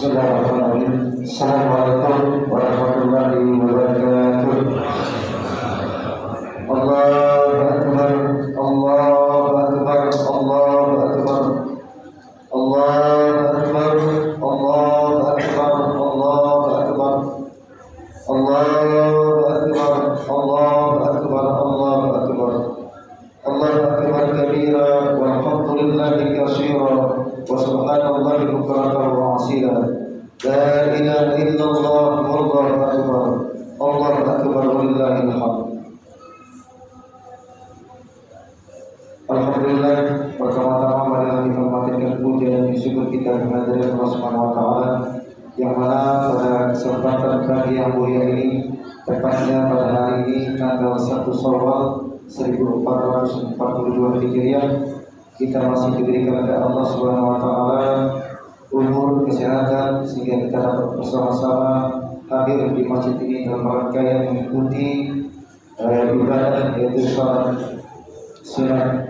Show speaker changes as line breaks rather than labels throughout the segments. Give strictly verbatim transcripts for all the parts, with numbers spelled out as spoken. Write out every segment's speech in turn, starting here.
Bismillahirrahmanirrahim. Assalamualaikum warahmatullahi wabarakatuh. Allahu Akbar, Allahu Akbar, Allahu Akbar, Allahu Akbar, Allahu Akbar, Allahu Akbar, Allahu Akbar, Allahu Akbar, Allahu Akbar, Allahu Akbar kabira, walhamdulillahi katsira, wa subhanallahi bukratan wa asila. La ilaha illallah, wallahu akbar, Allahu akbar, walillahil hamd. Alhamdulillah, pertama-tama marilah kita memanjatkan puja dan syukur kita kehadirat Allah Subhanahu wa taala yang mana pada kesempatan pagi yang mulia ini, tepatnya pada hari ini tanggal satu Syawal seribu empat ratus empat puluh dua Hijriah, kita masih diberikan oleh Allah Subhanahu wa taala umur, kesehatan sehingga kita dapat bersama-sama hadir di masjid ini dalam rangkaian mengikuti uh, ibadah yaitu salat sunat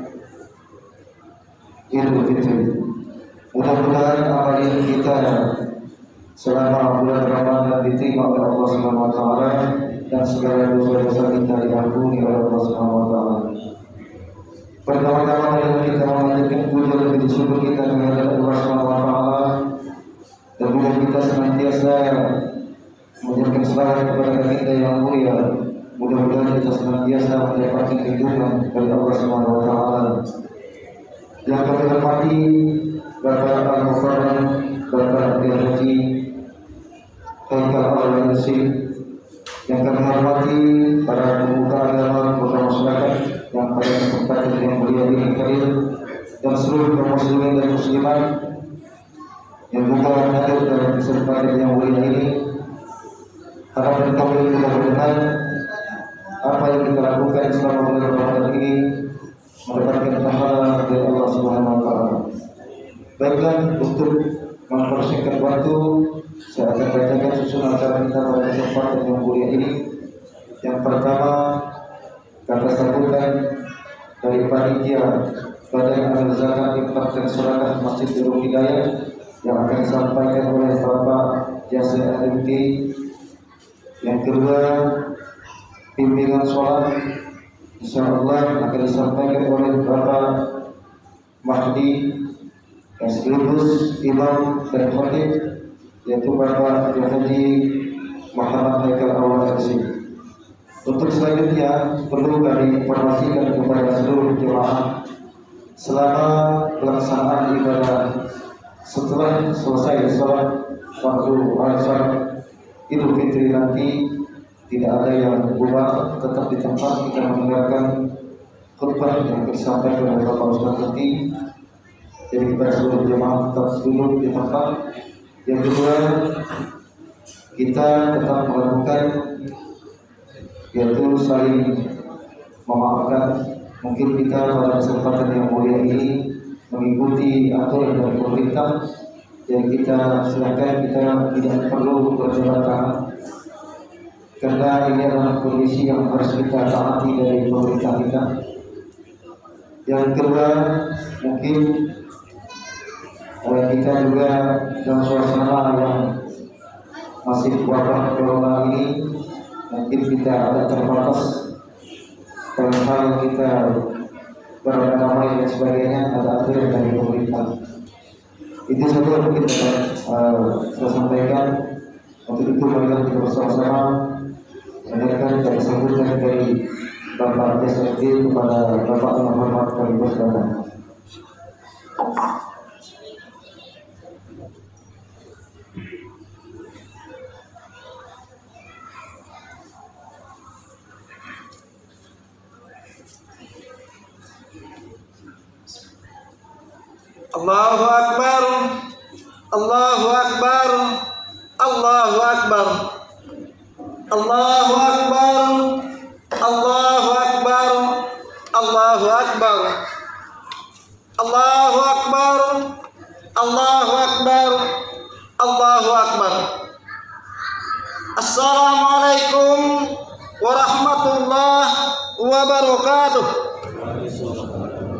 Idul Fitri. Mudah-mudahan amal ini kita selama bulan Ramadan diterima oleh Allah Subhanahu wa taala dan segala dosa-dosa kita diampuni oleh Allah Subhanahu wa taala. Pertama-tama marilah kita memanjatkan puja dan bersyukur kita kepada Allah Subhanahu wa taala, dan bila kita senantiasa mengucapkan salawat kepada kita yang mulia, mudah-mudahan kita senantiasa mendapatkan lindungan dari Allah Subhanahu wa taala. Yang kami hormati Bapak Al-Mufarrad, Bapak Al-Haji Haikal Al-Yasin, yang kami hormati para pemuka agama, para masyarakat yang pada kesempatan yang mulia ini hadir, dan seluruh kaum muslimin dan muslimat yang juga hadir dalam kesempatan yang mulia ini. Harapan kami mudah-mudahan apa yang kita lakukan selama bulan Ramadan ini mendapatkan pahala dari Allah Subhanahu wa taala. Baiklah, untuk mempersingkat waktu, saya akan bacakan susunan acara kita pada kesempatan yang mulia ini. Yang pertama, kata sambutan dari panitia Badan Amal Zakat Infak dan Sedekah Masjid Nurul Hidayah yang akan disampaikan oleh Bapak Yasir M T. Yang kedua, bimbingan sholat insyaallah akan disampaikan oleh Bapak Mahdi yang sekaligus imam dan khatib, yaitu Bapak Haji Muhammad Haikal Al-Yasin. Untuk selanjutnya perlu kami informasikan kepada seluruh jemaah selama pelaksanaan ibadah setelah selesai sholat waktu asar Idul Fitri nanti, tidak ada yang berubah, tetap di tempat kita mendengarkan khutbah yang disampaikan oleh Bapak Ustaz nanti. Jadi kita seluruh jemaah tetap duduk di tempat. Yang kedua, kita tetap melakukan yaitu saling memaafkan. Mungkin kita pada kesempatan yang mulia ini mengikuti aturan dari pemerintah, jadi kita silakan, kita tidak perlu berjabat tangan karena ini adalah kondisi yang harus kita taati dari pemerintah kita. Yang kedua, mungkin eh, kita juga dalam suasana yang masih wabah corona ini, mungkin kita ada terbatas dalam hal kita berdamai dan sebagainya, ada aturan dari pemerintah. Itu saja yang mungkin dapat uh, saya sampaikan. Untuk itu marilah kita bersama-sama mendengarkan dari sambutan dari Bapak S M D kepada Bapak Muhammad kami bersama.
Allahu Akbar, Allahu Akbar, Allahu Akbar, Allahu Akbar, Allahu Akbar, Allahu Akbar, Allahu Akbar, Allahu Akbar, Allahu Akbar. Assalamualaikum warahmatullahi wabarakatuh.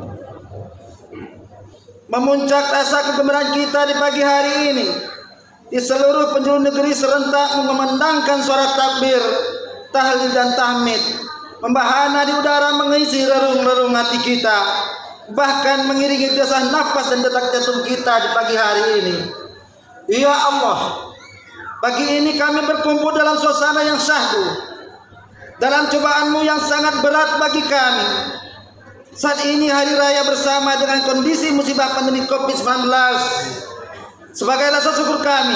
Memuncak rasa kegembiraan kita di pagi hari ini, di seluruh penjuru negeri serentak mengumandangkan suara takbir, tahlil dan tahmid, membahana di udara mengisi relung-relung hati kita, bahkan mengiringi desah nafas dan detak jantung kita di pagi hari ini. Ya Allah, pagi ini kami berkumpul dalam suasana yang syahdu, dalam cobaan-Mu yang sangat berat bagi kami. Saat ini hari raya bersama dengan kondisi musibah pandemi covid sembilan belas. Sebagai rasa syukur kami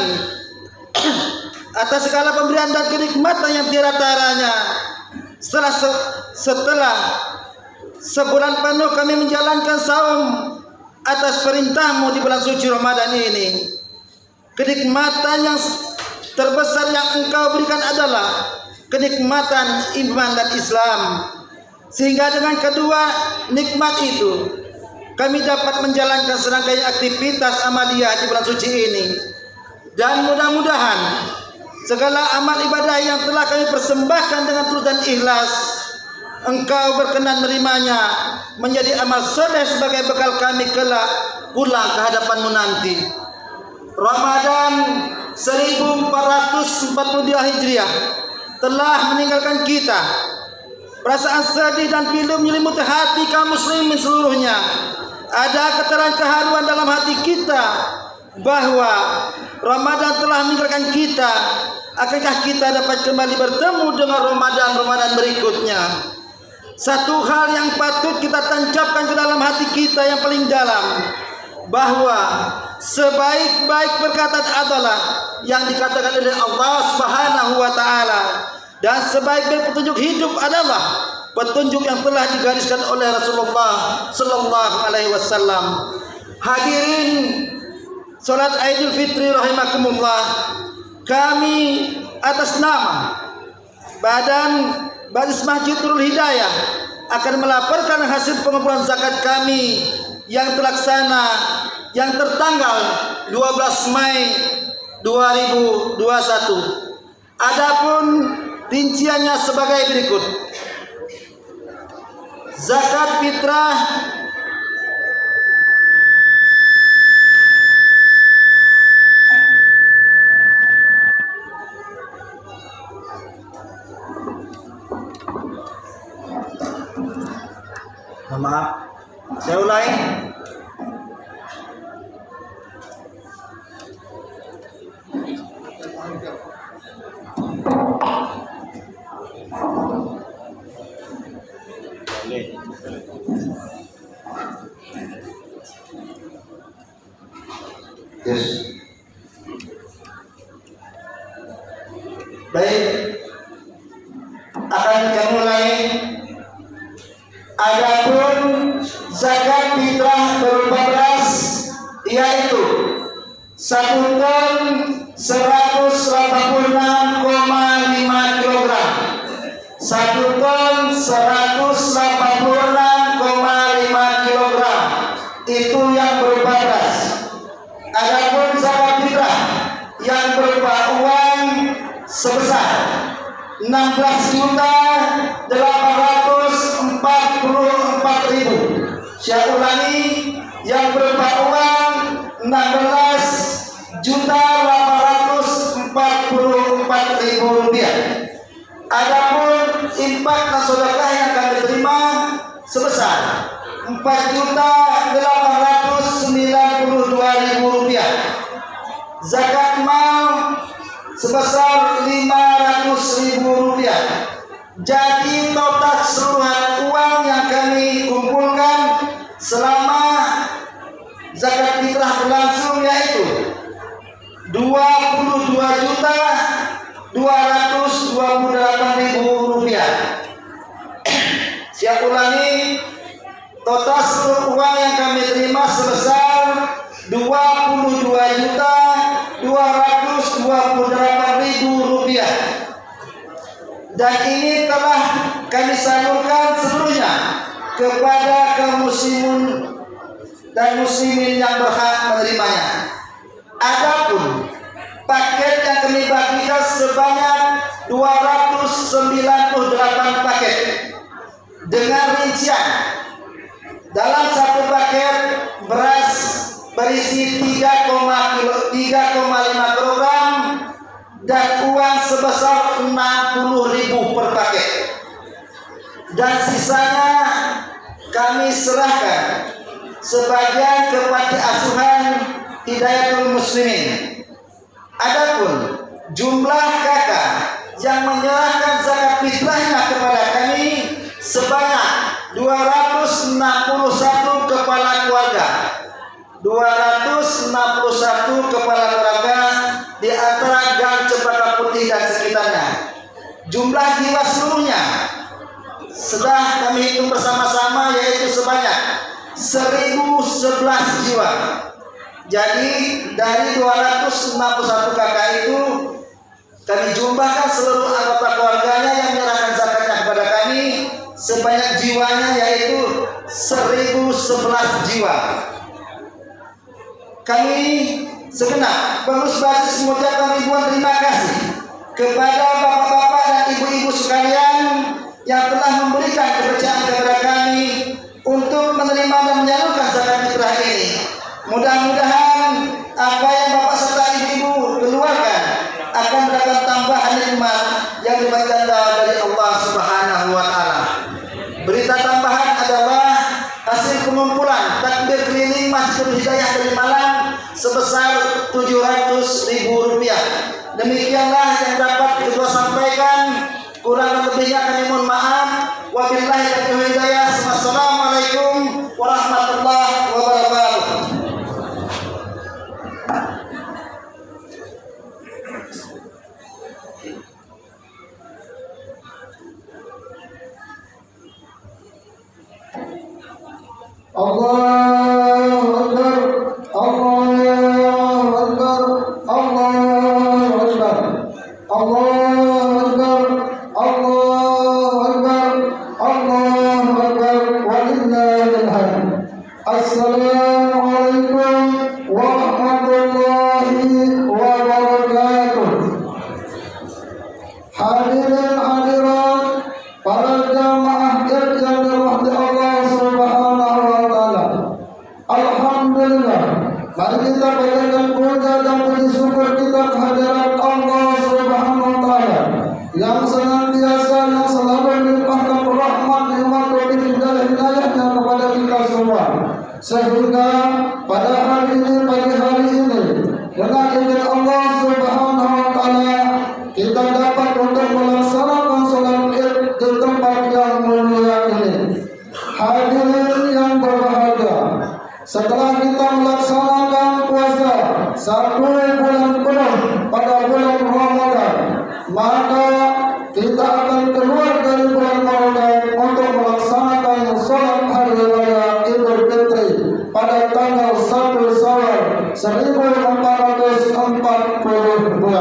atas segala pemberian dan kenikmatan yang tiada taranya, setelah se setelah sebulan penuh kami menjalankan saum atas perintah-Mu di bulan suci Ramadan ini. Kenikmatan yang terbesar yang Engkau berikan adalah kenikmatan iman dan Islam, sehingga dengan kedua nikmat itu kami dapat menjalankan serangkaian aktivitas amaliyah di bulan suci ini. Dan mudah-mudahan segala amal ibadah yang telah kami persembahkan dengan tulus dan ikhlas, Engkau berkenan menerimanya menjadi amal soleh sebagai bekal kami kelak pulang ke hadapan-Mu nanti. Ramadan seribu empat ratus empat puluh dua Hijriah telah meninggalkan kita. Perasaan sedih dan pilu menyelimuti hati kaum muslimin seluruhnya. Ada getaran keharuan dalam hati kita bahwa Ramadan telah meninggalkan kita. Akankah kita dapat kembali bertemu dengan Ramadan-Ramadan berikutnya? Satu hal yang patut kita tancapkan ke dalam hati kita yang paling dalam, bahwa sebaik-baik perkataan adalah yang dikatakan oleh Allah Subhanahu wa taala, dan sebaik-baik petunjuk hidup adalah petunjuk yang telah digariskan oleh Rasulullah sallallahu alaihi wasallam. Hadirin salat Idul Fitri rahimakumullah, kami atas nama Badan Baris Masjid Nurul Hidayah akan melaporkan hasil pengumpulan zakat kami yang terlaksana yang tertanggal dua belas Mei dua ribu dua puluh satu. Adapun rinciannya sebagai berikut. Zakat fitrah maaf, saya ulangi.
Yes.
Baik, akan kita mulai. Adapun zakat fitrah berupa beras yaitu satu ton seratus delapan puluh enam koma lima kilogram, satu ton seratus delapan puluh enam koma lima kilogram itu yang berupa beras. Adapun zakat fitrah yang berupa uang sebesar enam belas juta delapan ratus empat puluh empat ribu. Saya ulangi, yang berupa uang enam belas juta delapan ratus empat puluh empat ribu rupiah. Adapun infak dan sedekah yang kami terima sebesar empat juta delapan ratus sembilan puluh dua ribu rupiah. Zakat mal sebesar lima ratus ribu rupiah. Jadi total keseluruhan uang yang kami kumpulkan selama zakat fitrah berlangsung yaitu dua puluh dua juta dua ratus dua puluh delapan ribu rupiah. Saya ulangi, total seluruh uang yang kami terima sebesar dua puluh dua juta dua ratus dua puluh delapan ribu rupiah. Dan ini telah kami salurkan seluruhnya kepada kaum muslimin dan muslimin yang berhak menerimanya. Adapun paket yang kami bagikan sebanyak dua ratus sembilan puluh delapan paket dengan rincian dalam satu paket beras berisi tiga koma lima kilogram dan uang sebesar enam puluh ribu per paket. Dan sisanya kami serahkan sebagian kepada asuhan Hidayatul Muslimin. Adapun jumlah kakak yang menyerahkan zakat fitrahnya kepada kami sebanyak dua ratus enam puluh satu kepala keluarga. dua ratus enam puluh satu kepala keluarga di antara Gang Cempaka Putih dan sekitarnya. Jumlah jiwa seluruhnya sudah kami hitung bersama-sama, yaitu sebanyak seribu sebelas jiwa. Jadi dari dua ratus enam puluh satu kakak itu kami jumlahkan seluruh anggota keluarganya yang menyerahkan zakatnya kepada kami sebanyak jiwanya, yaitu seribu sebelas jiwa. Kami segenap pengurus basis mengucapkan ribuan terima kasih kepada bapak-bapak dan ibu-ibu sekalian yang telah memberikan kepercayaan kepada kami untuk menerima dan menyalurkan zakat fitrah ini. Mudah-mudahan apa yang bapak serta ibu-ibu keluarkan akan mendapat tambahan nikmat yang dilipat ganda dari Allah Subhanahu wa taala. Berita tambahan adalah hasil pengumpulan takbir keliling Masjidul Hidayah dari Malang sebesar tujuh ratus ribu rupiah. Demikianlah yang dapat kita sampaikan. Kurang lebihnya kami mohon maaf. Wabillahi taufiq hidayah. Wassalamualaikum warahmatullahi wabarakatuh.
Allahu Akbar, Allahu Akbar, Allahu Akbar, Allahu Akbar, Allahu Akbar, Allahu Akbar, walillahil hamd. Assalamualaikum warahmatullahi wabarakatuh. Hadirin hadirat, para jamaah yang dirahmati Allah Subhanahu wa taala. Alhamdulillah, mari kita panjatkan puja dan puji syukur kita kehadirat Allah Subhanahu wa taala yang senantiasa yang selalu melimpahkan rahmat nikmat dan hidayah-Nya kepada kita semua, sehingga pada hari ini, pagi hari ini, dengan izin Allah Subhanahu wa taala kita dapat untuk melaksanakan salat Id di tempat yang mulia ini. Hadirin yang berbahagia, setelah kita melaksanakan puasa satu bulan penuh pada bulan Ramadan, maka kita akan keluar dari bulan Ramadan untuk melaksanakan salat hari raya Idul Fitri pada tanggal satu Syawal seribu empat ratus empat puluh dua.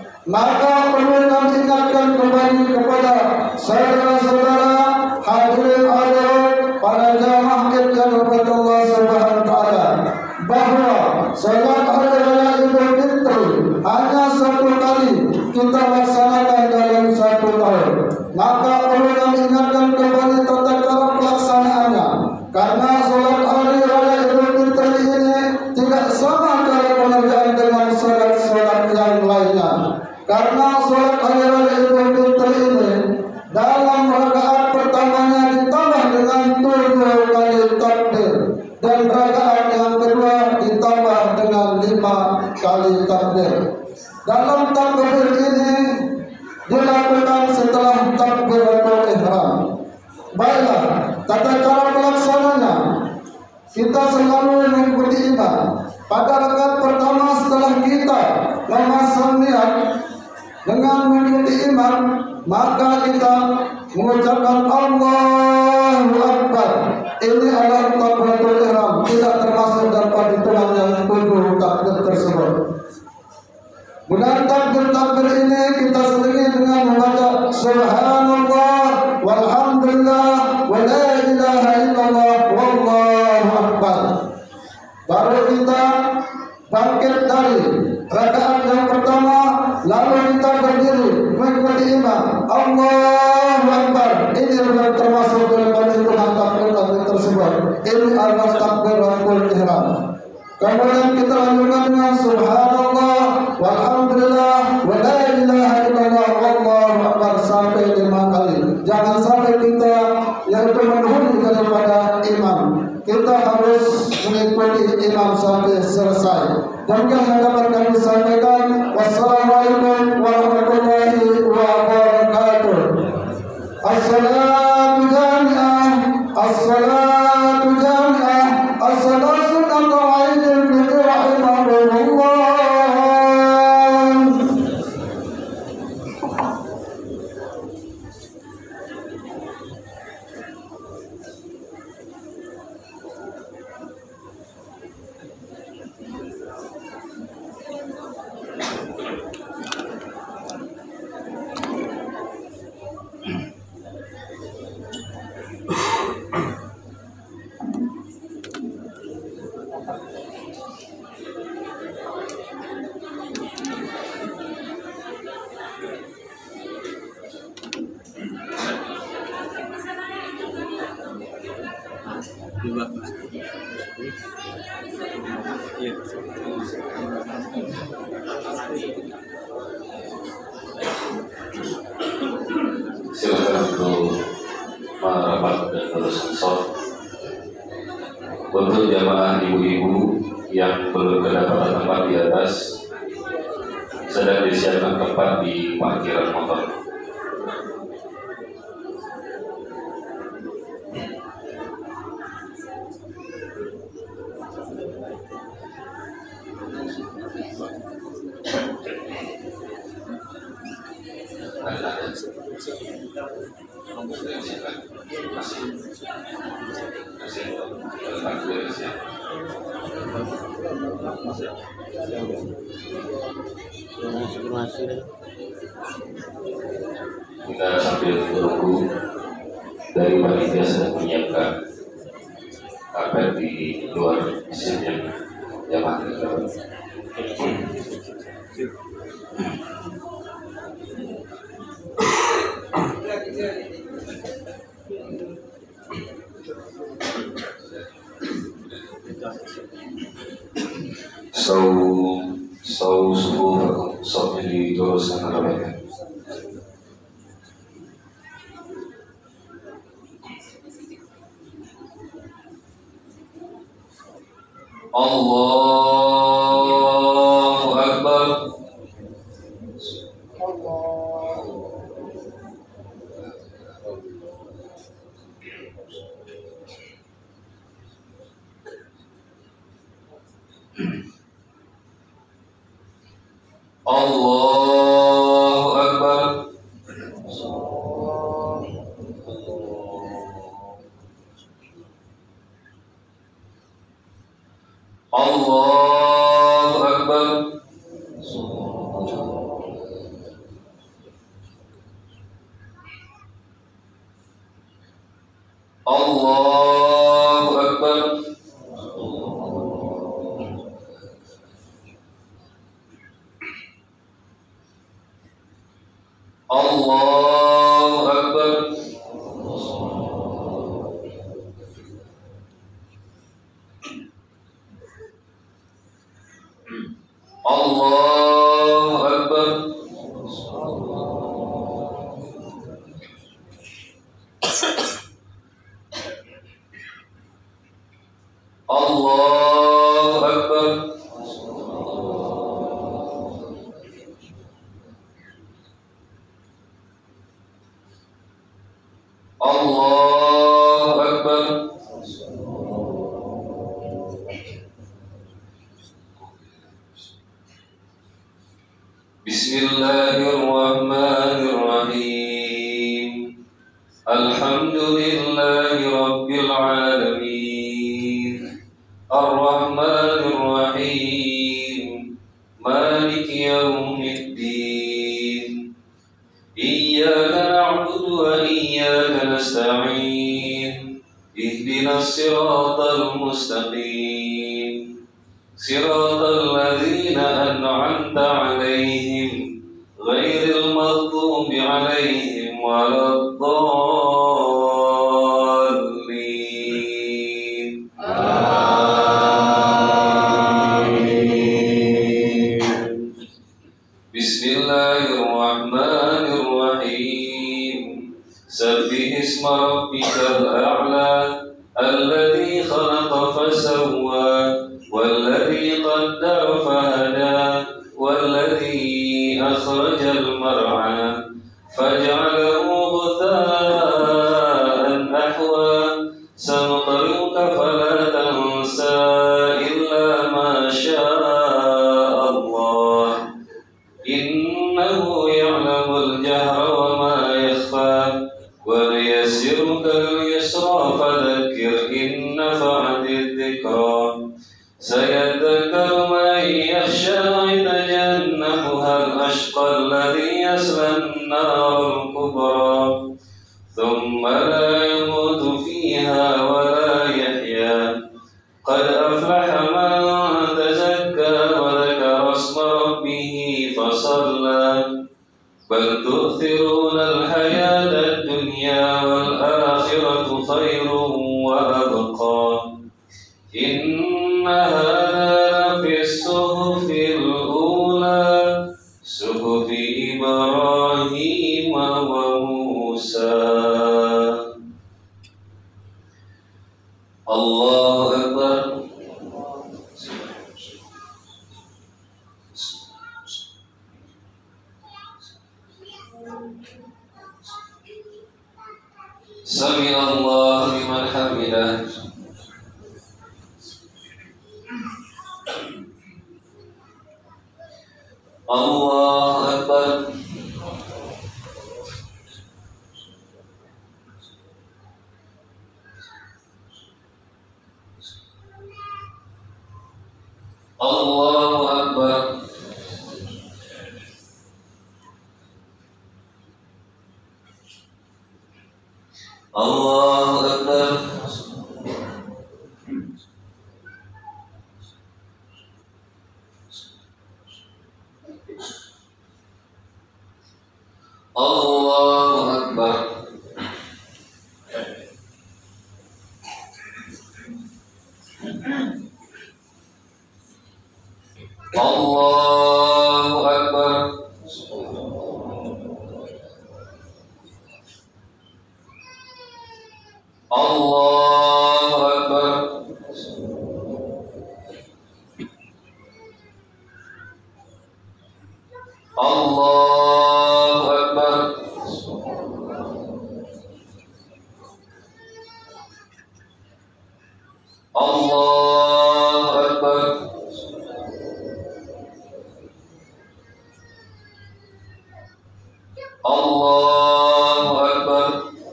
Maka perlu kami ingatkan kembali kepada saudara-saudara hadirin hadirat, para jamaah yang dirahmati Allah Subhanahu wa taala, bahwa salat hari raya Idul Fitri hanya satu kali kita laksanakan dalam satu tahun. Maka perlu kami ingatkan kembali tata cara pelaksanaannya, karena salat hari raya Idul Fitri ini tidak sama cara pengerjaan dengan salat-salat yang lainnya. Karena salat hari raya Idul Fitri ini dalam rakaat pertamanya ditambah dengan tujuh kali takbir, dan rakaat yang kedua ditambah dengan lima kali takbir. Dalam takbir ini dilakukan setelah takbiratul ihram. Baiklah, tata cara pelaksananya kita selalu mengikuti imam. Pada rakaat pertama setelah kita memasang niat dengan mengikuti imam, maka kita mengucapkan Allahu Akbar. Ini adalah takbiratul ihram, tidak termasuk dalam perhitungan yang tujuh takbir tersebut. Dengan takbir-takbir ini kita selingi dengan membaca Subhanallah walhamdulillah wa la ilaha illallah wallahu akbar. Baru kita bangkit dari rakaat yang pertama, lalu kita berdiri mengikuti imam. Allahu Akbar. Ini juga termasuk dalam perhitungan takbir-takbir tersebut. Ini adalah takbiratul ihram.
Kemudian kita lanjutkan dengan subhanallah walhamdulillah wa la ilaha illallah wallahu akbar sampai lima kali. Jangan sampai kita yang mendahului daripada imam. Kita harus mengikuti imam sampai selesai. Dan yang dapat kami sampaikan, wassalamualaikum warahmatullahi wabarakatuh. Assalatu jami'ah, assalatu jami'ah, assalatu Aidil Fitri rahimahullah.
Silakan untuk merapat dan terus soft. Untuk jamaah ibu-ibu yang belum kedapatan tempat di atas, sedang disiapkan tempat di parkiran motor. Kita sambil menunggu dari panitia sedang menyiapkan karpet di luar mesin yang jamaah terdapat. So, so subuh soft diteruskan karpetnya. Allahu Akbar. Allahu Akbar. Allahu Akbar. Allahu Akbar. Allahu Akbar. Allahu Akbar. Allahu Akbar. Allahu Akbar. Bismillahirrahmanirrahim. Alhamdulillahi Rabbil Alamin. Ar-Rahmanir-Rahim. Maliki Yawmiddin. Iyyaka na'budu wa iyyaka nasta'in. Ihdinas siratal mustaqim. Siratal ladzina an'amta 'alaihim ghairil maghdubi 'alaihim waladdallin. Amin. Bismillahirrahmanirrahim. Sabbih isma rabbikal a'la alladzi khalaqa fasawwa walladzi qaddara fahada walladzi akhrajal mar'a faj'alahu ghutha'an ahwa sanqri'uka fala tansa illa ma syaa Allah innahu ya'lamul jahra wa ma yakhfa wa nuyassiruka lil-yusra fadhakkir in nafa'ati dhikra sayadhakkaru man yakhsha wa yatajannabuha al-ashqa alladhi yasla an-nar al-kubra thumma la yamutu fiha wa la yahya qad aflaha man tazakka wa dhakara isma rabbih fasalla bal tu'thiruna al-hayata ad-dunya wal akhiratu khairun wa abqa inna hadha fi as-suhufil ula suhufi Ibrahim wa Musa. Allahu Akbar. Sami Allah liman hamidah. Allahu Akbar. Allahu Akbar. Allahu Akbar. Allahu Akbar. Allahu Akbar. Allahu Akbar. Allahu Akbar. Allahu Akbar. Allahu Akbar.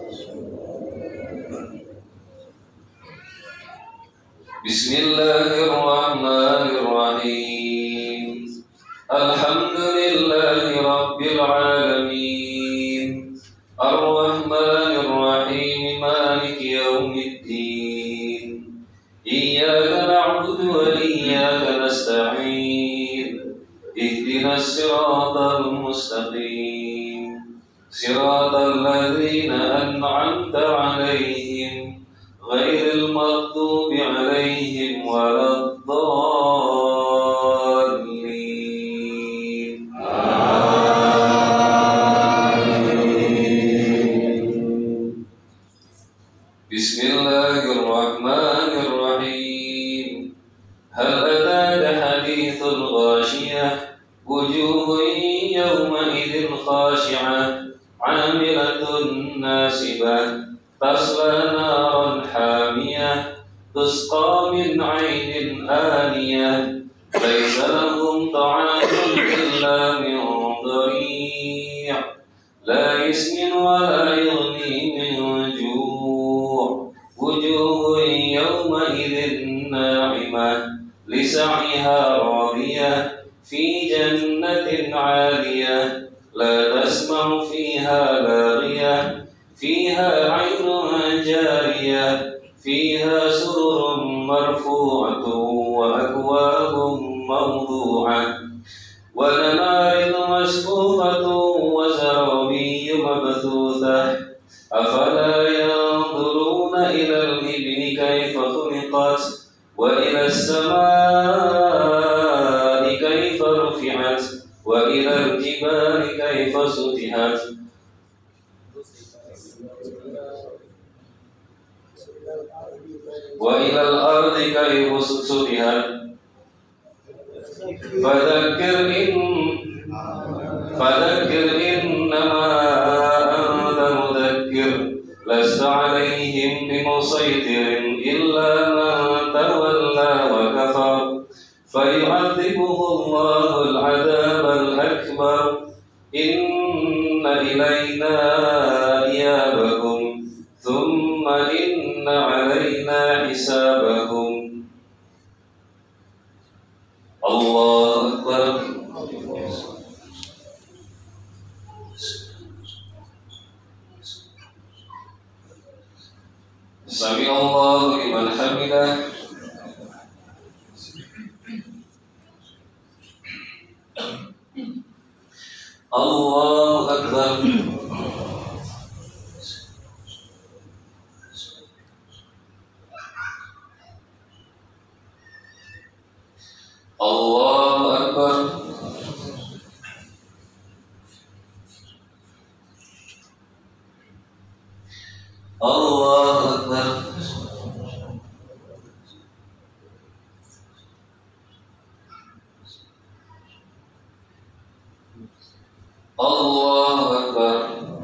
Bismillahirrahmanirrahim. Alhamdulillahi rabbil alamin. Ar-Rahmanir Rahim. Maliki yaumiddin. Iyyaka na'budu wa iyyaka nasta'in. Ihdinas siratal mustaqim. Siratal ladzina an'amta 'alaihim ghairil maghdubi 'alaihim waladdallin. Bismillahirrahmanirrahim. Hal ataka hadithul ghashiyah wujuhun yawma idzin khashi'ah 'amilatun nasibah tasla naran hamiyah tusqa min 'ainin aniyah laysa lahum ta'amun illa min dhari' la yasmin wa la yughni min ju' wujuhun yawma idzin na'imah lisa'yiha radiyah fi jannatin 'aliyah la tasma'u fiha laghiyah fiha 'aynun jariyah fiha sururun marfu'atun wa akwabun mawdu'ah wa namariqu masfufatun wa zarabiyyu mabthuthah afala yanzuruna ila al-ibli kayfa khuliqat wa ila as-samaa'i kayfa rufi'at وإلى الجبال كيف سطحت وإلى الأرض كيف سطحت فذكر إن فذكر إنما أنت مذكر لست عليهم بمسيطر إلا من تولى وكفر فيعذبه الله العذاب الأكبر إن إلينا إيابكم ثم إن علينا حسابكم. الله أكبر. سمع الله لمن حمده. الله أكبر. الله أكبر. الله أكبر. الله أكبر.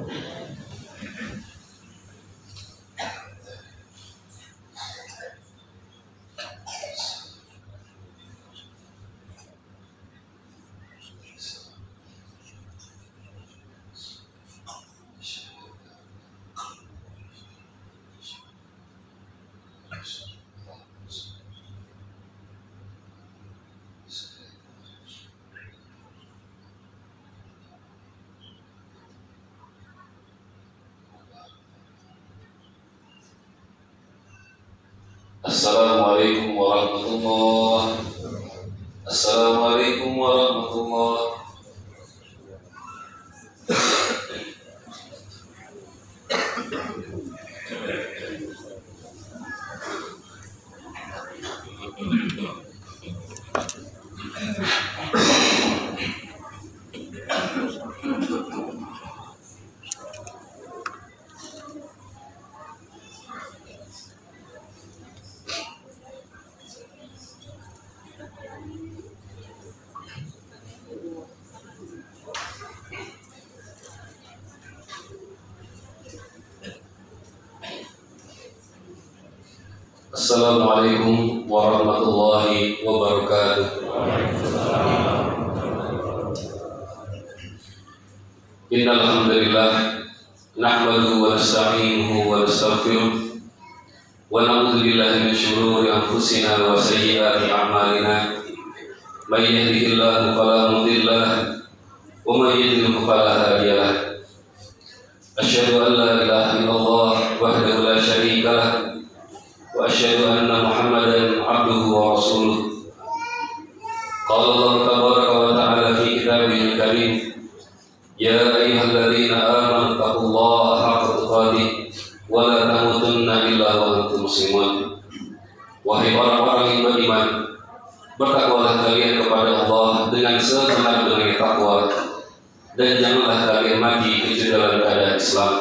Assalamualaikum warahmatullahi wabarakatuh. Assalamualaikum warahmatullahi Assalamualaikum warahmatullahi wabarakatuh. Innal hamdalillah nahmaduhu wa nasta'inuhu wa nastaghfiruh wa na'udzu billahi min shururi anfusina wa sayyiati a'malina. May yahdihillahu fala mudilla lahu wa may yudlil fala hadiya lahu. Asyhadu an la ilaha illallah wahdahu la syarika lahu wa asyhadu anna Muhammadan abduhu wa rasuluh. Qala Allah tabaraka wa ta'ala fi kitabihil karim, ya ayyuhalladzina amanu taqullaha haqqa tuqatih wa la tamutunna illa wa antum muslimun. Wahai orang-orang yang beriman, bertakwalah kalian kepada Allah dengan sebenar-benarnya takwa, dan janganlah kalian mati kecuali dalam keadaan Islam.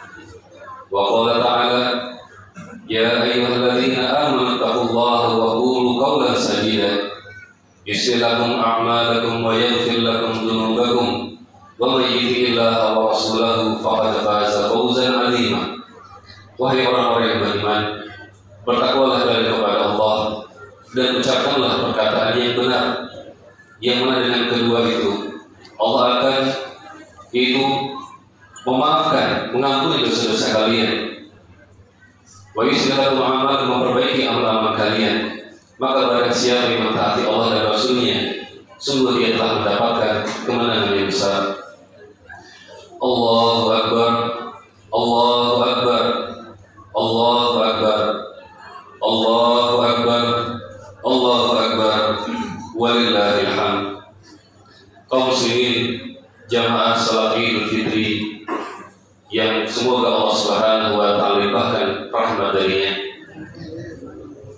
Wa qala ta'ala, ya ayyuhalladzina amanu taqullaha wa qulu qawlan sadida yuslih lakum a'malakum wa yaghfir lakum dhunubakum wa may yuti'illaha wa rasulahu faqad faza fawzan 'azima. Wahai orang-orang yang beriman, bertakwalah kalian kepada Allah dan ucapkanlah perkataan yang benar, yang mana dengan kedua itu Allah akan itu memaafkan, mengampuni dosa-dosa kalian. Wa yuslih lakum a'malakum, memperbaiki amal-amal kalian. Maka barang siapa yang mentaati Allah dan Rasulnya, sungguh dia telah mendapatkan kemenangan yang besar. Allahu Akbar, Allahu Akbar, Allahu Akbar, Allahu Akbar, Allahu Akbar, walillahil hamd. Kaum muslimin jamaah salat Idul Fitri yang semoga Allah Subhanahu wa ta'ala limpahkan rahmat darinya.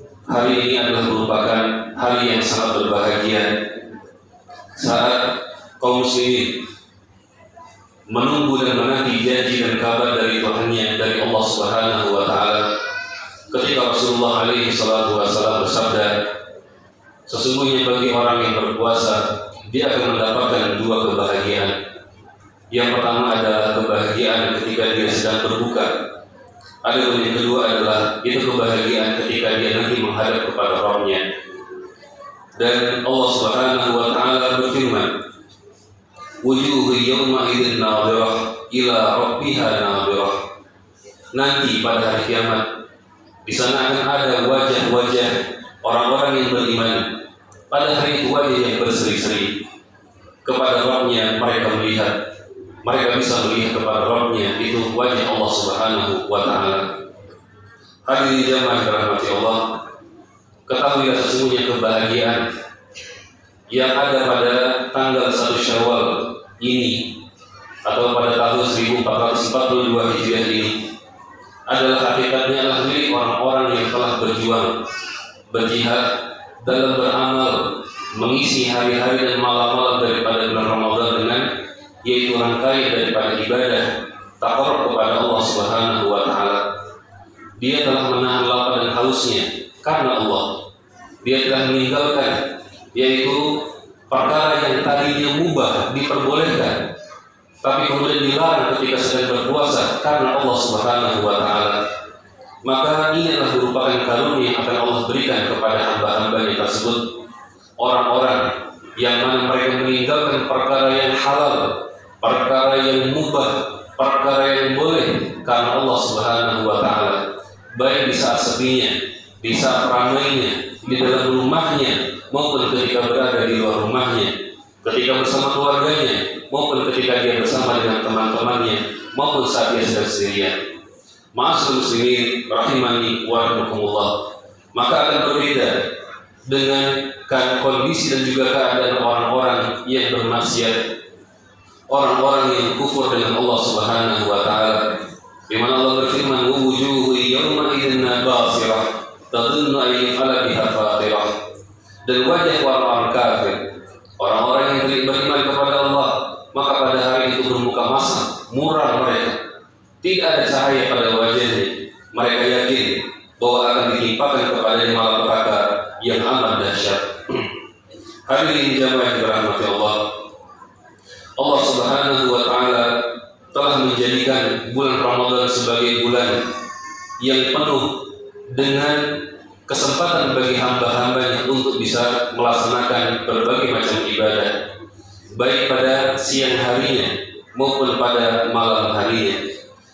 Hari ini adalah merupakan hari yang sangat berbahagia saat kaum muslimin menunggu dan menanti janji dan kabar dari Tuhannya, dari Allah Subhanahu wa taala, ketika Rasulullah alaihi salatu wasallam bersabda, sesungguhnya bagi orang yang berpuasa dia akan mendapatkan dua kebahagiaan. Yang pertama adalah kebahagiaan ketika dia sedang berbuka. Adapun yang kedua adalah itu kebahagiaan ketika dia nanti menghadap kepada Rabb-Nya. Dan Allah Subhanahu wa taala berfirman, wujuhu yawma idzin nadhirah ila rabbiha nadhirah. Nanti pada hari kiamat di sana akan ada wajah-wajah orang-orang yang beriman. Pada hari itu wajah yang berseri-seri. Kepada Rabb-Nya mereka melihat, mereka bisa melihat kepada Rabb-Nya, itu wajah Allah Subhanahu wa taala. Hadirin jamaah dirahmati Allah, ketahuilah sesungguhnya kebahagiaan yang ada pada tanggal satu Syawal ini atau pada tahun seribu empat ratus empat puluh dua Hijriah ini adalah hakikatnya adalah milik orang-orang yang telah berjuang, berjihad dalam beramal, mengisi hari-hari dan malam-malam daripada bulan Ramadan dengan yaitu rangkaian daripada ibadah taqarrub kepada Allah Subhanahu wa taala. Dia telah menahan lapar dan hausnya karena Allah. Dia telah meninggalkan yaitu perkara yang tadinya mubah diperbolehkan, tapi kemudian dilarang ketika sedang berpuasa karena Allah Subhanahu wa taala. Maka ini adalah merupakan karunia yang akan Allah berikan kepada hamba-hambanya tersebut, orang-orang yang mana mereka meninggalkan perkara yang halal, perkara yang mubah, perkara yang boleh karena Allah Subhanahu wa taala, baik di saat sepinya, di saat ramainya, di dalam rumahnya maupun ketika berada di luar rumahnya, ketika bersama keluarganya maupun ketika dia bersama dengan teman-temannya maupun saat dia sedang sendirian. Ma'asyiral muslimin rahimani wa rahimakumullah, maka akan berbeda dengan kondisi dan juga keadaan orang-orang yang bermaksiat, orang-orang yang kufur dengan Allah Subhanahu wa taala, di mana Allah berfirman, wujuhu yawma idzin basirah tadunnu an yaf'ala biha fatirah. Dan wajah orang-orang kafir, orang-orang yang beriman kepada Allah, maka pada hari itu bermuka masam, muram mereka, tidak ada cahaya pada wajahnya. Mereka yakin bahwa akan ditimpakan kepadanya malapetaka yang amat dahsyat. Hadirin jamaah yang dirahmati Allah, Allah Subhanahu wa taala telah menjadikan bulan Ramadan sebagai bulan yang penuh dengan kesempatan bagi hamba-hambanya untuk bisa melaksanakan berbagai macam ibadah, baik pada siang harinya maupun pada malam harinya.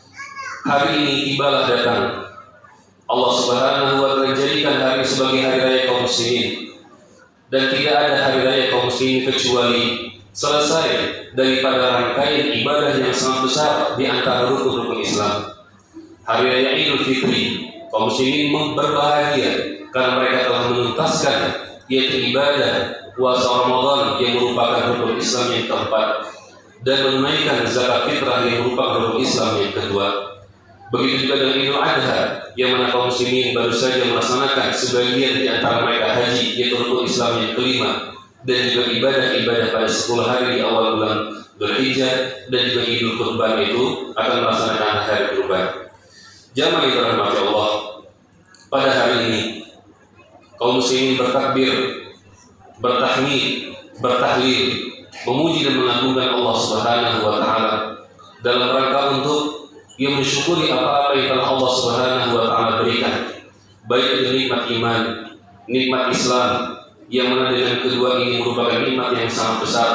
Hari ini tibalah datang. Allah Subhanahu wa taala jadikan hari sebagai hari raya kaum muslimin, dan tidak ada hari raya kaum muslimin kecuali selesai daripada rangkaian ibadah yang sangat besar di antara rukun-rukun Islam. Hari raya Idul Fitri, kaum muslimin berbahagia karena mereka telah menuntaskan yaitu ibadah puasa Ramadan yang merupakan rukun Islam yang keempat, dan menunaikan zakat fitrah yang merupakan rukun Islam yang kedua. Begitu juga dengan Idul Adha, yang mana kaum muslimin baru saja melaksanakan sebagian di antara mereka haji, yaitu rukun Islam yang kelima, dan juga ibadah-ibadah pada sepuluh hari di awal bulan Dzulhijjah, dan juga Idul Kurban itu akan melaksanakan hari kurban. Jamaah yang dirahmati Allah, pada hari ini kaum muslimin bertakbir, bertahmid, bertahlil, memuji dan mengagungkan Allah Subhanahu wa taala dalam rangka untuk ia mensyukuri apa-apa yang telah Allah Subhanahu wa taala berikan, baik itu nikmat iman, nikmat Islam, yang mana dengan kedua ini merupakan nikmat yang sangat besar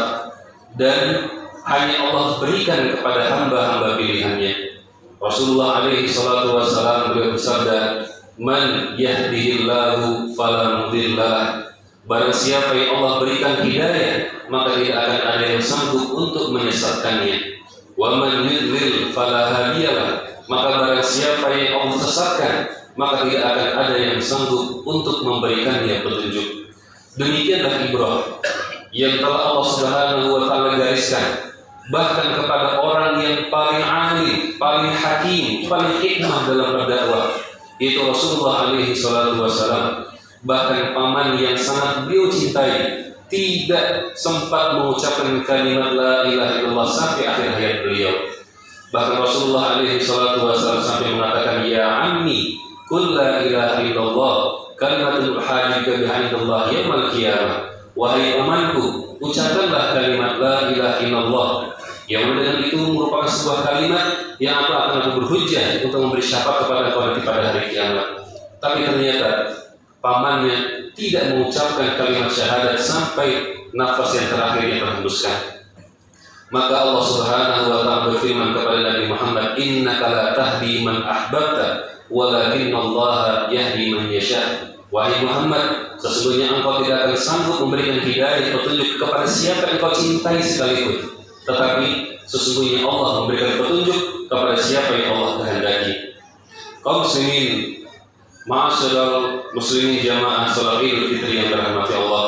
dan hanya Allah berikan kepada hamba-hamba pilihannya. Rasulullah alaihi salatu wassalam beliau bersabda, man yahdihillahu fala mudhillalah. Barang siapa yang Allah berikan hidayah, maka tidak akan ada yang sanggup untuk menyesatkannya. Wa man yudlil fala hadiyalah. Maka barang siapa yang Allah sesatkan, maka tidak akan ada yang sanggup untuk memberikannya petunjuk. Demikianlah ibrah yang telah Allah Subhanahu wa taala gariskan bahkan kepada orang yang paling alim, paling hakim, paling hikmah dalam berdakwah, yaitu Rasulullah alaihi salatu wassalam. Bahkan paman yang sangat beliau cintai, tidak sempat mengucapkan kalimat la ilaha illallah sampai akhir hayat beliau. Bahkan Rasulullah alaihi salatu wasallam sampai mengatakan, ya ammi qul la ilaha illallah kalimatul hajika bihaindallah yaumil qiyamah. Wahai pamanku, ucapkanlah kalimat la ilaha illallah, yang dengan itu merupakan sebuah kalimat yang apa akan aku berhujjah untuk memberi syafaat kepada engkau nanti pada hari kiamat. Tapi ternyata pamannya tidak mengucapkan kalimat syahadat sampai nafas yang terakhirnya terhembuskan. Maka Allah Subhanahu wa taala berfirman kepada Nabi Muhammad, innaka la tahdi man ahbabta walakinnallaha yahdi man yasha. Wahai Muhammad, sesungguhnya engkau tidak akan sanggup memberikan hidayah petunjuk kepada siapa yang engkau cintai sekalipun, tetapi sesungguhnya Allah memberikan petunjuk kepada siapa yang Allah kehendaki. Kaum muslimin, ma'asyiral muslimin jamaah salat Idul Fitri yang dirahmati Allah,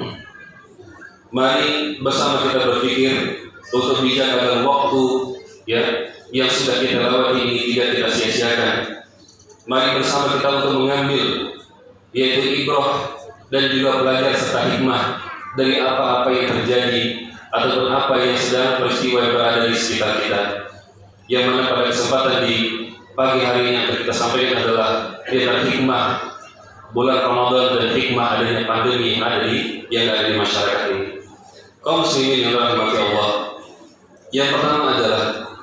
mari bersama kita berpikir untuk bijak agar waktu ya yang sudah kita lewati ini tidak kita sia-siakan. Mari bersama kita untuk mengambil yaitu ibrah dan juga belajar serta hikmah dari apa-apa yang terjadi ataupun apa yang sedang peristiwa yang berada di sekitar kita. Yang mana pada kesempatan di pagi hari ini yang kita sampaikan adalah tentang hikmah bulan Ramadan dan hikmah adanya pandemi yang ada di yang ada di masyarakat ini. Kaum muslimin yang dirahmati Allah, yang pertama adalah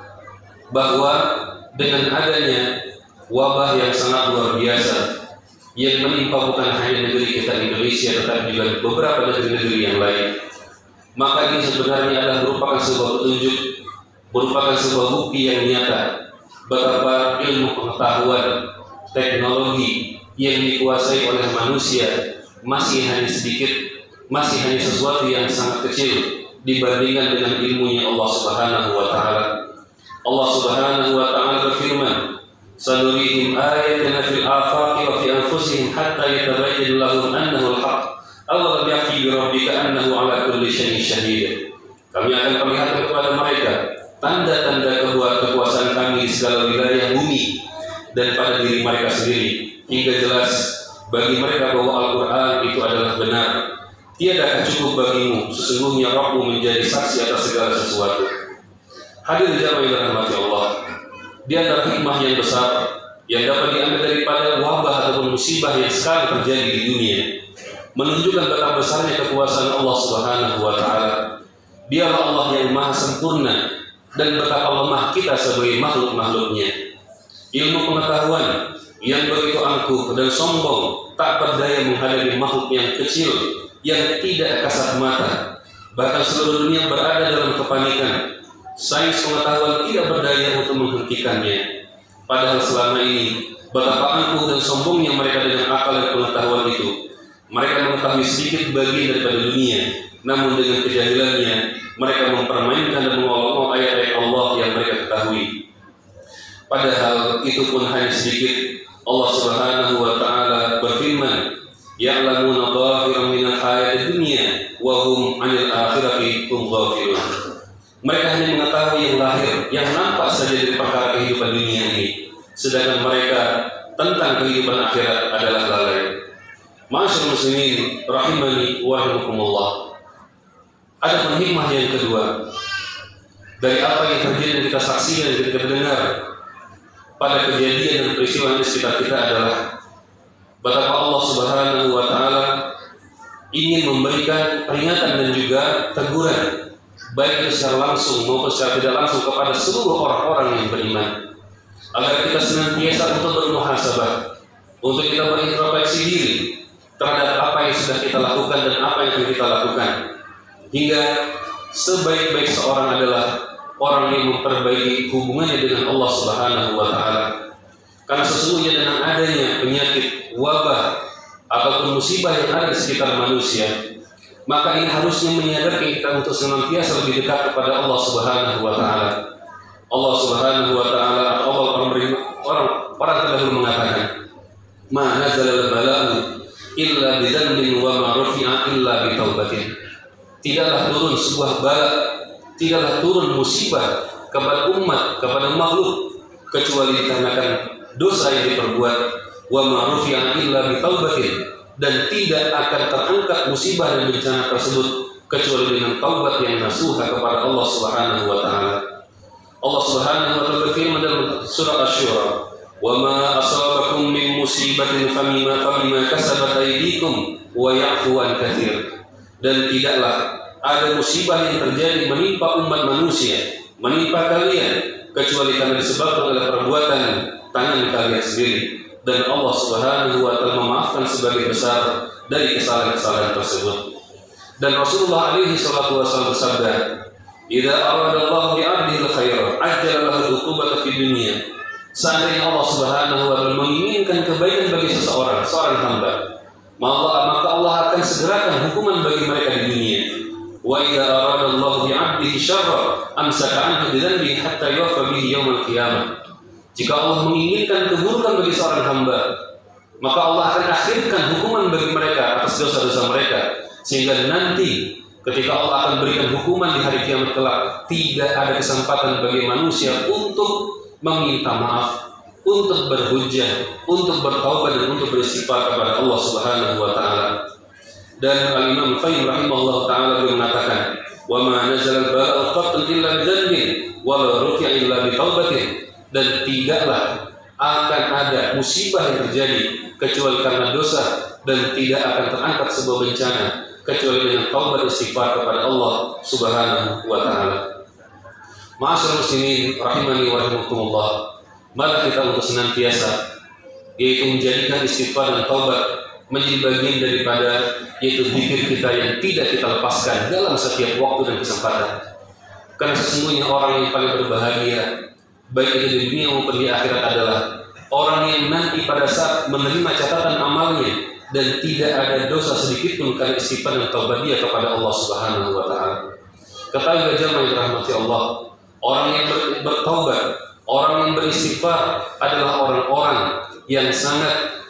bahwa dengan adanya wabah yang sangat luar biasa yang menimpa bukan hanya negeri kita Indonesia tetapi juga beberapa negeri-negeri yang lain, maka ini sebenarnya adalah merupakan sebuah petunjuk, merupakan sebuah bukti yang nyata betapa ilmu pengetahuan teknologi yang dikuasai oleh manusia masih hanya sedikit, masih hanya sesuatu yang sangat kecil dibandingkan dengan ilmunya Allah Subhanahu wa taala. Allah Subhanahu wa taala berfirman, sanurihim ayatina fil afaqi wa fi anfusihim hatta yatabayyana lahum annahu al-haq. Awalam yakfi bi rabbika annahu ala kulli syai'in syahid. Kami akan perlihatkan kepada mereka tanda-tanda kekuasaan kami di segala wilayah bumi dan pada diri mereka sendiri, hingga jelas bagi mereka bahwa Al-Quran itu adalah benar. Tiadakah cukup bagimu, sesungguhnya Rabbmu menjadi saksi atas segala sesuatu. Hadirin jamaah yang dirahmati Allah, di antara hikmah yang besar yang dapat diambil daripada wabah ataupun musibah yang sekarang terjadi di dunia, menunjukkan betapa besarnya kekuasaan Allah Subhanahu wa taala. Dialah Allah yang maha sempurna dan betapa lemah kita sebagai makhluk-makhluknya. Ilmu pengetahuan yang begitu angkuh dan sombong tak berdaya menghadapi makhluk yang kecil yang tidak kasat mata. Bahkan seluruh dunia berada dalam kepanikan. Sains pengetahuan tidak berdaya untuk menghentikannya. Padahal selama ini betapa angkuh dan sombongnya mereka dengan akal dan pengetahuan itu. Mereka mengetahui sedikit bagian daripada dunia, namun dengan kejahilannya mereka mempermainkan dan mengolok-olok ayat-ayat Allah yang mereka ketahui. Padahal itu pun hanya sedikit. Allah Subhanahu wa taala berfirman, ya'lamuna dhahiran minal hayatid dunya wa hum 'anil akhirati hum ghafilun. Mereka hanya mengetahui yang lahir, yang nampak saja dari perkara kehidupan dunia ini, sedangkan mereka tentang kehidupan akhirat adalah lalai. Ma'asyiral muslimin rahimani wa rahimakumullah. Ada hikmah yang kedua dari apa yang terjadi dan kita saksikan dan kita dengar pada kejadian dan peristiwa di sekitar kita adalah betapa Allah Subhanahu wa taala ingin memberikan peringatan dan juga teguran baik secara langsung maupun secara tidak langsung kepada seluruh orang-orang yang beriman, agar kita senantiasa untuk bermuhasabah, untuk kita berintrospeksi diri terhadap apa yang sudah kita lakukan dan apa yang akan kita lakukan, hingga sebaik-baik seorang adalah orang yang memperbaiki hubungannya dengan Allah Subhanahu wa taala. Karena sesungguhnya dengan adanya penyakit, wabah ataupun musibah yang ada di sekitar manusia, maka ini harusnya menyadarkan kita untuk senantiasa lebih dekat kepada Allah Subhanahu wa taala. Allah Subhanahu wa taala atau Allah orang orang terdahulu mengatakan, "Ma nazalal bala'u illa bidzambin wa ma rufi'a illa bitaubatin." Tidaklah turun sebuah bala, tidaklah turun musibah kepada umat, kepada makhluk kecuali dikarenakan dosa yang diperbuat. Wa ma rufi'a illa bitaubatin, dan tidak akan terangkat musibah dan bencana tersebut kecuali dengan taubat yang nasuha kepada Allah Subhanahu wa taala. Allah Subhanahu wa taala berfirman dalam surah Asy-Syura, "Wa ma asabakum min musibatin famima famima kasabat aydikum wa ya'fu an katsir." Dan tidaklah ada musibah yang terjadi menimpa umat manusia, menimpa kalian, kecuali karena disebabkan oleh perbuatan tangan kalian sendiri, dan Allah Subhanahu wa taala memaafkan sebagian besar dari kesalahan-kesalahan tersebut. Dan Rasulullah alaihi salatu wasallam bersabda, "Idza arada Allah bi 'abdihi al-khaira, 'ajjala lahu al-'uqubata fid dunya." Seandainya Allah Subhanahu wa taala menginginkan kebaikan bagi seseorang, seorang hamba, maka Allah akan segerakan hukuman bagi mereka di dunia. Wa idza arada Allah bi 'abdihi syarra, amsaka 'anhu bi dhanbihi hatta yuwaffa bihi yaumil qiyamah. Jika Allah menginginkan keburukan bagi seorang hamba, maka Allah akan akhirkan hukuman bagi mereka atas dosa-dosa mereka, sehingga nanti ketika Allah akan berikan hukuman di hari kiamat kelak, tidak ada kesempatan bagi manusia untuk meminta maaf, untuk berhujjah, untuk bertaubat dan untuk beristighfar kepada Allah Subhanahu wa taala. Dan Al-Imam Qayyim rahimahullah taala beliau mengatakan, "Wa ma nazala al-bala'u qattun illa bi dhanbin wa la rufi'a illa bi taubatin." Dan tidaklah akan ada musibah yang terjadi kecuali karena dosa, dan tidak akan terangkat sebuah bencana kecuali dengan taubat istighfar kepada Allah Subhanahu wa taala. Ma'asyiral muslimin rahimani wa rahimakumullah, mari kita untuk senantiasa yaitu menjadikan istighfar dan taubat menjadi bagian daripada yaitu zikir kita yang tidak kita lepaskan dalam setiap waktu dan kesempatan. Karena sesungguhnya orang yang paling berbahagia baik itu di dunia maupun di akhirat adalah orang yang nanti pada saat menerima catatan amalnya dan tidak ada dosa sedikit pun karena istighfar dan taubat dia kepada Allah Subhanahu wa taala. Ketahui jemaah yang dirahmati Allah, orang yang ber, bertaubat, orang yang beristighfar adalah orang-orang yang sangat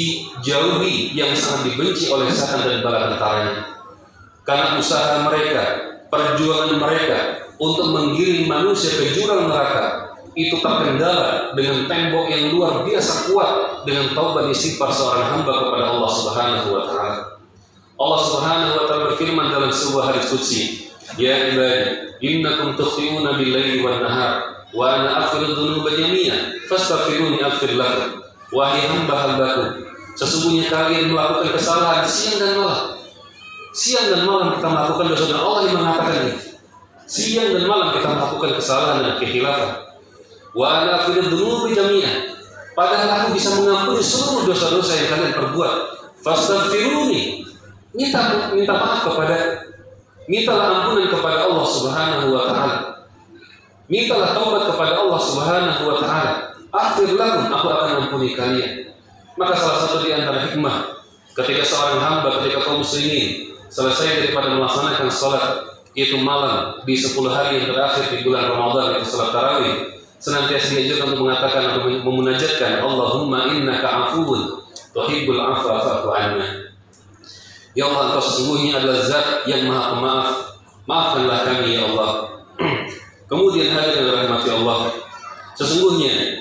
dijauhi, yang sangat dibenci oleh setan dan bala tentaranya. Karena usaha mereka, perjuangan mereka untuk menggiring manusia ke jurang neraka itu terkendala dengan tembok yang luar biasa kuat dengan taubat istighfar seorang hamba kepada Allah Subhanahu wa taala. Allah Subhanahu wa taala berfirman dalam sebuah hadis qudsi, "Ya ibadi, innakum tukhti'una bil-laili wan-nahar wa ana aghfiru dzunuba jami'an fastaghfiruni aghfir lakum." Wahai hamba-hambaku, sesungguhnya kalian melakukan kesalahan siang dan malam. Siang dan malam kita melakukan dosa, dan Allah yang mengatakan ini. Siang dan malam kita melakukan kesalahan dan kekhilafan. Wa ana aghfiru dzunuba jami'an. Padahal aku bisa mengampuni seluruh dosa-dosa yang kalian perbuat. Fastaghfiruni. Minta minta maaf kepada mintalah ampunan kepada Allah Subhanahu wa taala. Mintalah taubat kepada Allah Subhanahu wa taala. Aghfir lakum, aku akan ampuni kalian. Maka salah satu di antara hikmah ketika seorang hamba, ketika kaum muslimin selesai daripada melaksanakan salat yaitu malam di sepuluh hari yang terakhir di bulan Ramadan, itu salat tarawih, senantiasa diajarkan untuk mengatakan atau memunajatkan, Allahumma innaka afuwun tuhibbul afwa fa'fu anna. Ya Allah, Engkau sesungguhnya adalah zat yang maha pemaaf, maafkanlah kami ya Allah. Kemudian hadirin yang dirahmati Allah, sesungguhnya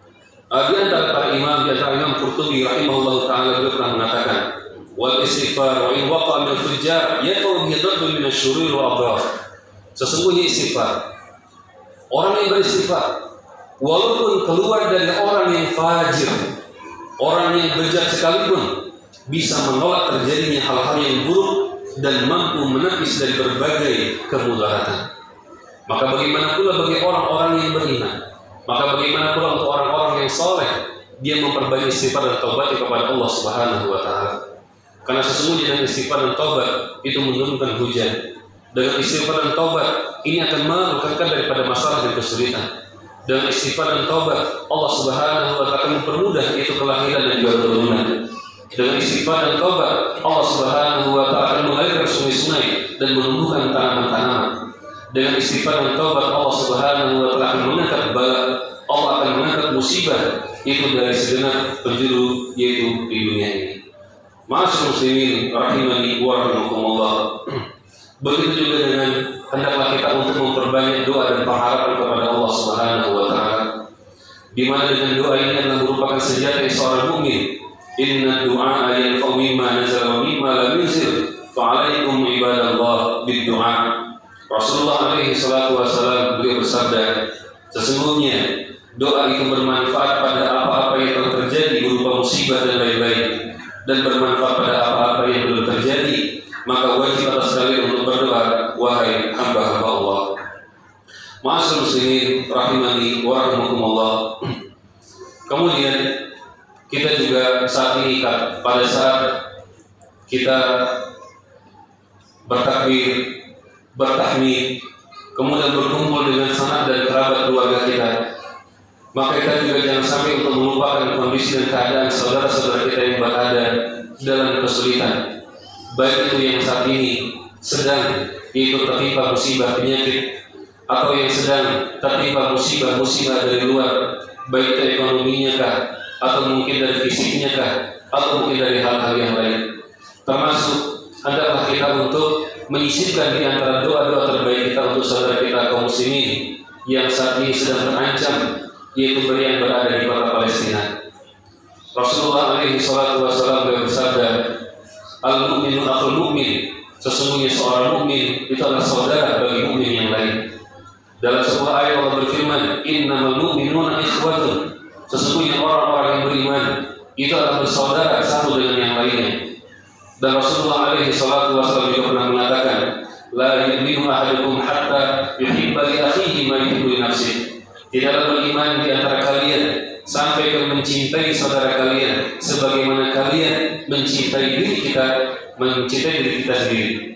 di antara para imam, di antara Imam Qurtubi rahimahullah taala beliau pernah mengatakan, wal istighfar wa in waqa min fujjar yaqul yadullu min asy-syurur wa adrar. Sesungguhnya istighfar, orang yang beristighfar walaupun keluar dari orang yang fajir, orang yang bejat sekalipun, bisa menolak terjadinya hal-hal yang buruk dan mampu menepis dari berbagai kemudaratan. Maka bagaimana pula bagi orang-orang yang beriman? Maka bagaimana pula untuk orang-orang yang soleh, dia memperbaiki istighfar dan taubat kepada Allah Subhanahu wa taala. Karena sesungguhnya dengan istighfar dan taubat itu menurunkan hujan. Dengan istighfar dan taubat ini akan mengeluarkan daripada masalah dan kesulitan. Dengan istighfar dan taubat Allah Subhanahu wa taala akan mempermudah itu kelahiran dan juga keturunan. Dengan istighfar dan taubat Allah Subhanahu wa taala akan mengalirkan sungai-sungai dan menumbuhkan tanaman-tanaman. Dengan istighfar dan taubat Allah Subhanahu wa taala akan mengangkat bala, Allah akan mengangkat musibah itu dari segenap penjuru yaitu di dunia ini. Ma'asyiral muslimin rahimani wa rahimakumullah. Begitu juga dengan hendaklah kita untuk memperbanyak doa dan pengharapan kepada Allah Subhanahu wa taala. Di mana dengan doa ini adalah merupakan senjata seorang mukmin Inna du'a yanfa'u mimma nazala wa mimma lam yunzil fa'alaikum ibadallah bid-du'a. Rasulullah alaihi salatu wasallam beliau bersabda, sesungguhnya doa itu bermanfaat pada apa-apa yang telah terjadi berupa musibah dan lain-lain, dan bermanfaat pada apa-apa yang belum terjadi. Maka wajib atas kalian untuk berdoa, wahai hamba-hamba Allah. Ma'asyiral muslimin rahimani wa rahimakumullah. Kemudian kita juga saat ini pada saat kita bertakbir, bertahmid, kemudian berkumpul dengan sanak dan kerabat keluarga kita, maka kita juga jangan sampai untuk melupakan kondisi dan keadaan saudara-saudara kita yang berada dalam kesulitan, baik itu yang saat ini sedang yaitu tertimpa musibah penyakit, atau yang sedang tertimpa musibah-musibah dari luar, baik itu ekonominya kah, atau mungkin dari fisiknya kah, atau mungkin dari hal-hal yang lain. Termasuk hendaklah kita untuk menyisipkan di antara doa-doa terbaik kita untuk saudara kita kaum muslimin yang saat ini sedang terancam, yaitu yang berada di kota Palestina. Rasulullah alaihi salatu wasallam bersabda, al-mu'minu akhul mu'min, sesungguhnya seorang mukmin itu adalah saudara bagi mukmin yang lain. Dalam sebuah ayat Allah berfirman, innamal mu'minuna ikhwatun, sesungguhnya orang-orang yang beriman itu adalah bersaudara satu dengan yang lainnya. Dan Rasulullah alaihi salatu wasallam juga pernah mengatakan, la yu'minu ahadukum hatta yuhibba li akhihi ma yuhibbu li nafsihi. Tidaklah beriman di antara kalian sampai ke mencintai saudara kalian sebagaimana kalian mencintai diri kita, mencintai diri kita sendiri.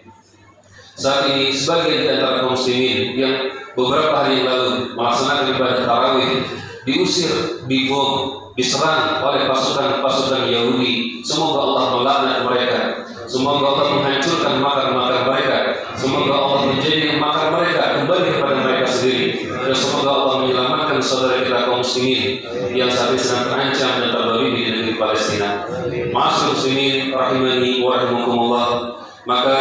Saat ini sebagian di antara kaum muslimin yang beberapa hari yang lalu melaksanakan ibadah tarawih diusir, dibom, diserang oleh pasukan-pasukan Yahudi. Semoga Allah melaknat mereka, semoga Allah menghancurkan makar-makar mereka, semoga Allah menjadikan makar mereka kembali kepada mereka sendiri, dan semoga Allah menyelamatkan saudara kita kaum muslimin yang saat ini sedang terancam dan terzalimi di negeri Palestina. Ma'asyiral muslimin rahimani wa rahimakumullah. Maka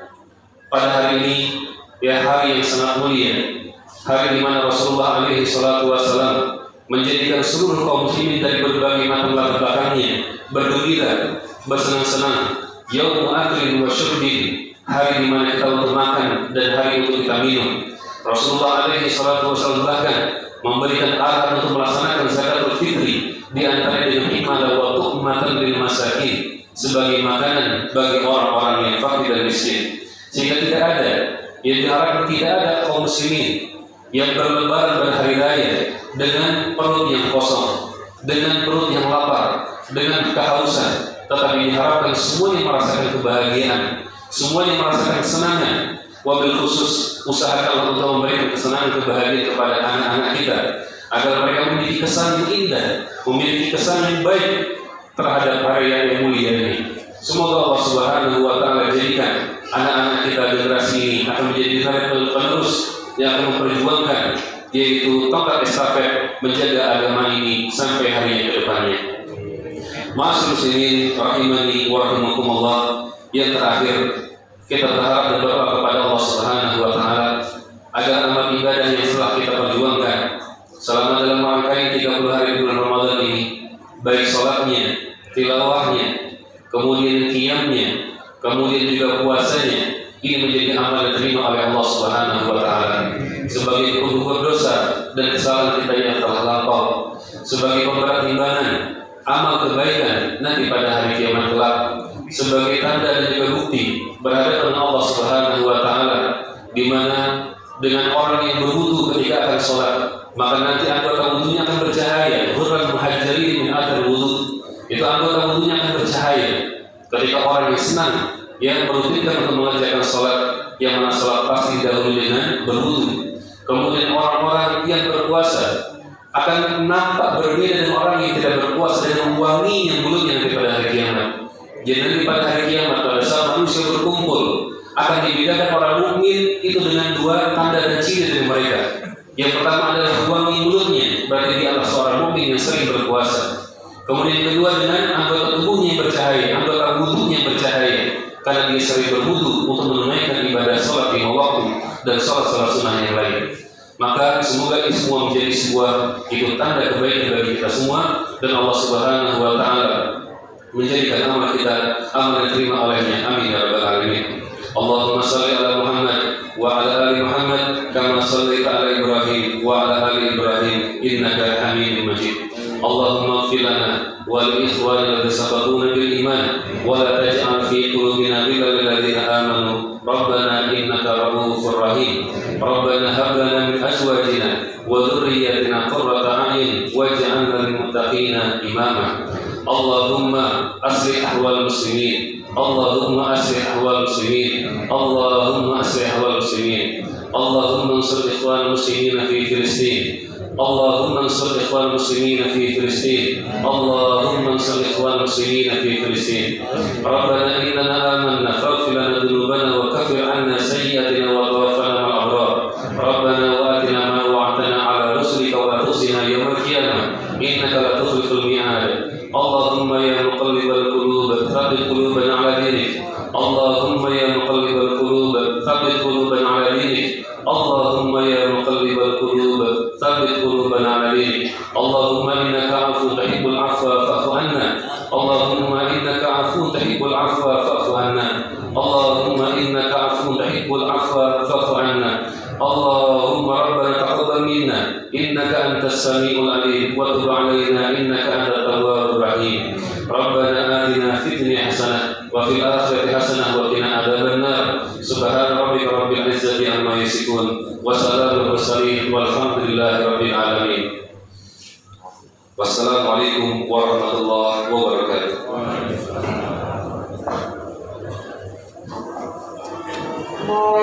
pada hari ini, ya, hari yang sangat mulia, hari di mana Rasulullah alaihi salatu wasallam menjadikan seluruh kaum muslimin dari berbagai macam latar belakangnya bergembira, bersenang-senang. Yaumu aklin wa syurbin, hari di mana kita untuk makan dan hari untuk kita minum. Rasulullah alaihi salatu wasallam bahkan memberikan arahan untuk melaksanakan zakatul fitri, di antara dengan hikmah wa tu'matan lil masakin, sebagai makanan bagi orang-orang yang fakir dan miskin. Sehingga tidak ada yang diharapkan, tidak ada kaum muslimin yang berlebaran pada hari raya dengan perut yang kosong, dengan perut yang lapar, dengan kehausan, tetapi diharapkan semuanya merasakan kebahagiaan, semuanya merasakan kesenangan. Wabil khusus usahakan untuk memberikan kesenangan kebahagiaan kepada anak-anak kita, agar mereka memiliki kesan yang indah, memiliki kesan yang baik terhadap hari yang mulia ini. Semoga Allah Subhanahu wa taala jadikan anak-anak kita generasi ini akan menjadi penerus yang akan memperjuangkan, yaitu tongkat estafet menjaga agama ini sampai hari yang kedepannya. Ma'asyiral muslimin rahimani wa rahimakumullah. Yang terakhir, kita berharap dan berdoa kepada Allah Subhanahu wa taala agar amal ibadah yang telah kita perjuangkan selama dalam rangkaian tiga puluh hari bulan Ramadan ini, baik salatnya, tilawahnya, kemudian qiyamnya, kemudian juga puasanya, ini menjadi amal yang diterima oleh Allah Subhanahu wa taala sebagai penggugur dosa dan kesalahan kita yang telah lampau, sebagai pemberat timbangan amal kebaikan nanti pada hari kiamat kelak, sebagai tanda dan juga bukti berhadapan Allah Subhanahu wa taala, di mana dengan orang yang berwudu ketika akan sholat, maka nanti anggota wudunya akan bercahaya. Hurran muhajjalin min athar wudu, itu anggota wudunya akan bercahaya ketika orang yang senang, yang merutinkan untuk mengerjakan sholat, yang mana sholat pasti didahului dengan berwudu. Kemudian orang-orang yang berpuasa akan nampak berbeda dengan orang yang tidak berpuasa, dengan wanginya mulutnya nanti pada hari kiamat. Jadi nanti pada hari kiamat, pada saat manusia berkumpul, akan dibedakan orang mukmin itu dengan dua tanda dan ciri dari mereka. Yang pertama adalah wangi mulutnya, berarti dia adalah seorang mukmin yang sering berpuasa. Kemudian yang kedua dengan anggota tubuhnya yang bercahaya, anggota wudhunya yang bercahaya, karena dia sering berwudhu untuk menunaikan ibadah sholat lima waktu dan sholat-sholat sunnah yang lain. Maka semoga ini semua menjadi sebuah itu tanda kebaikan bagi kita semua, dan Allah Subhanahu wa taala menjadikan amal kita amal yang terima olehnya. Amin ya rabbal alamin. Allahumma salli ala Muhammad wa ala ali Muhammad kama sallaita ala Ibrahim wa ala ali Ibrahim innaka Hamidum Majid. Allahumma ighfir lana wa li ikhwanina alladhina sabaquna bil iman wa la taj'al fi qulubina ghillan lil ladzina amanu rabbana innaka ra'ufur rahim. Rabbana hab lana min azwajina wa dhurriyyatina qurrata a'yun waj'alna lil muttaqina imama. Allahumma aslih ahwal muslimin. Allahumma aslih ahwal muslimin. Allahumma aslih ahwal muslimin. Allahumma ansur ikhwan muslimin fi Filistin. Allahumma ansur ikhwan muslimin fi Filistin. Allahumma ansur ikhwan muslimin fi Filistin. Rabbana innana amanna faghfir lana dhunubana wa kaffir 'anna sayyi'atina wa tawaffana ma'al abrar. Rabbana wa atina ma wa'adtana 'ala rusulika wa la tukhzina yawmal qiyamah innaka la tukhliful mi'ad. Allahumma ya muqallibal qulub tsabbit qulubana 'ala dinik. Allahumma ya muqallibal qulub tsabbit qulubana 'ala dinik. Allahumma ya muqallibal qulub tsabbit qulubana 'ala dinik. Allahumma innaka 'afuwwun tuhibbul 'afwa fa'fu 'anna. Allahumma innaka 'afuwwun tuhibbul 'afwa fa'fu 'anna. Allahumma innaka 'afuwwun tuhibbul 'afwa fa'fu 'anna. Allahumma rabbana taqabbal minna innaka antas samiul alim wa tub 'alaina innaka antat tawwabur rahim. Rabbana atina fid dunya hasanah wa fil akhirati hasanah wa qina adzaban nar. Subhana rabbika rabbil izzati amma yasifun wa salamun mursalin walhamdulillahi rabbil alamin. Wassalamualaikum warahmatullahi wabarakatuh.